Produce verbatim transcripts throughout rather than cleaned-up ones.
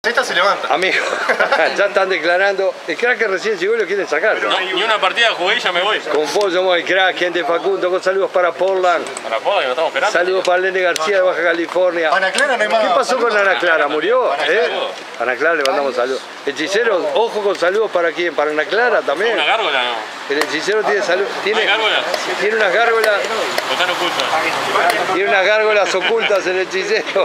Esta se levanta. Amigo, ya están declarando. El crack que recién llegó y lo quieren sacar. No, ni una partida jugué y ya me voy. Con Pollo, el crack, gente Facundo, con saludos para Portland. Para Portland, que lo estamos esperando. Saludos para Lene García de Baja California. Ana Clara no hay más. ¿Qué pasó con Ana Clara? ¿Murió? ¿Eh? Ana Clara le mandamos saludos. Hechicero, ojo con saludos para quién, para Ana Clara también. ¿Una gárgola no? El hechicero tiene salud. Tiene, ¿Hay gárgolas? tiene unas gárgolas. ¿O están ocultas? Tiene unas gárgolas ocultas el hechicero.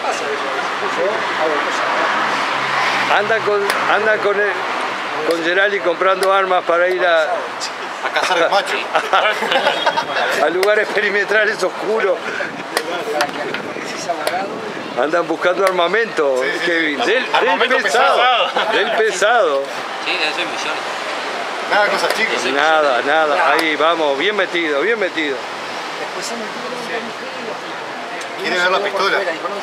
Anda con, anda con, el, con Gerali comprando armas para ir a, A cazar el macho. a lugares perimetrales oscuros. Andan buscando armamento, Sí, sí, Kevin. sí. Del, del Armamento pesado. pesado. Del pesado. Sí, debe ser millones. Nada de cosas chicas. Nada, nada. Ahí vamos, bien metido, bien metido. Quiere ver la pistola.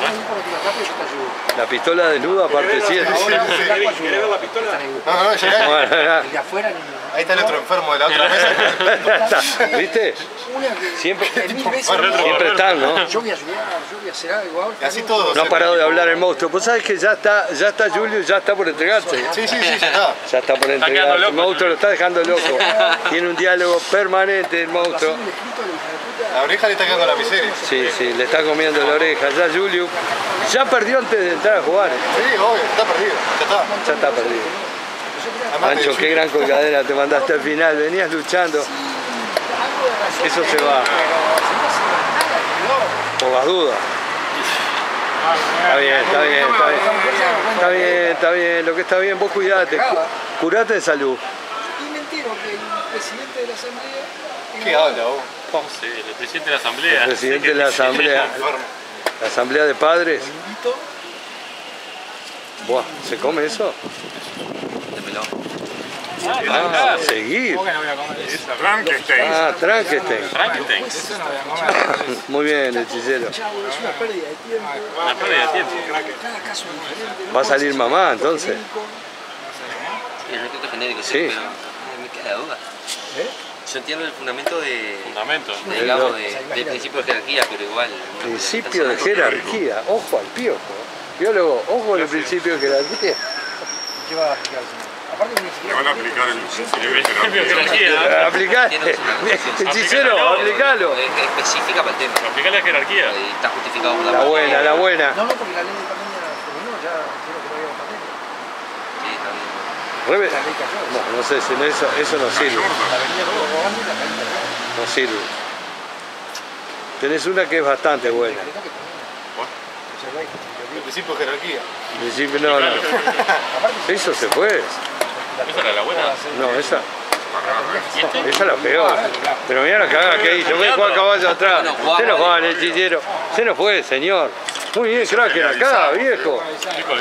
La pistola desnuda, parte siete. ¿Quiere ver la pistola? No, no, llegá. Bueno, Ahí está el otro enfermo de la otra mesa. ¿viste? Siempre, Bueno, siempre están, ¿no? Yo voy a ayudar, yo voy a hacer algo ahora. Y así todo. No ha parado de hablar el monstruo. Pues sabes que ya está, ya está Julio, ya está por entregarse. Sí, sí, sí, ya está. Ya está por quedando entregarse. loco, El monstruo lo está dejando loco. Tiene un diálogo permanente el monstruo. La oreja le está quedando la miseria. Sí, sí, le está comiendo la oreja. Ya Julio ya perdió antes de entrar a jugar. Sí, obvio, está perdido. Ya está. Ya está perdido. Además, Pancho, te- qué gran colgadera te mandaste al final. Venías luchando. Eso se va. Por las dudas. Está bien, está bien, está bien. Está bien, está bien. Lo que está bien, vos cuidate. Cu- Curate de salud. Y me entero que el presidente de la asamblea... ¿Qué habla vos? No sé, el presidente de la asamblea. El presidente de la asamblea. Enfermo. La asamblea de padres. Invito Buah, ¿se come eso? Démelo. Ah, seguir. Frankenstein. Ah, Frankenstein. Frankenstein. Muy bien, hechicero. es una pérdida de tiempo. Una pérdida de tiempo. Cada caso es diferente. Va a salir mamá, entonces. Sí, el recluto genérico, sí, Sí. pero eh, me queda duda. Yo entiendo el fundamento de, Fundamento. de, digamos, de- del principio de jerarquía, pero igual... no- Principio de está jerarquía. Ojo al piojo. Biólogo, ojo al principio de jerarquía. ¿Qué va a aplicar el señor? Aparte que ni Le siquiera... van a aplicar el principio de Principio de jerarquía. jerarquía. Aplicá. Tiene una Hechicero, Aplicalo. aplicalo. Es es específica para el tema. Aplicar la jerarquía. Y está justificado por la La buena, la buena. No, no, porque la ley de pandemia terminó, ya creo que no había pandemia. Sí, está bien. Rebe- No, no sé, si no, eso, eso no sirve. La venía prorrogando y la caída de la No sirve. Tenés una que es bastante buena. El principio de jerarquía. En principio, no, no. Eso se fue. Esa era la buena. No, esa, ¿Y este? esa es la peor. Pero mira la cagada que hizo. Ve Juan Caballo atrás. Se nos va el hechicero. Se nos fue, señor. Muy bien, crack, acá, viejo.